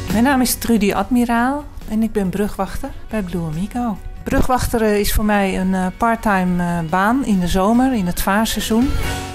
Mijn naam is Trudy Admiraal en ik ben brugwachter bij Blue Amigo. Brugwachteren is voor mij een parttime baan in de zomer, in het vaarseizoen.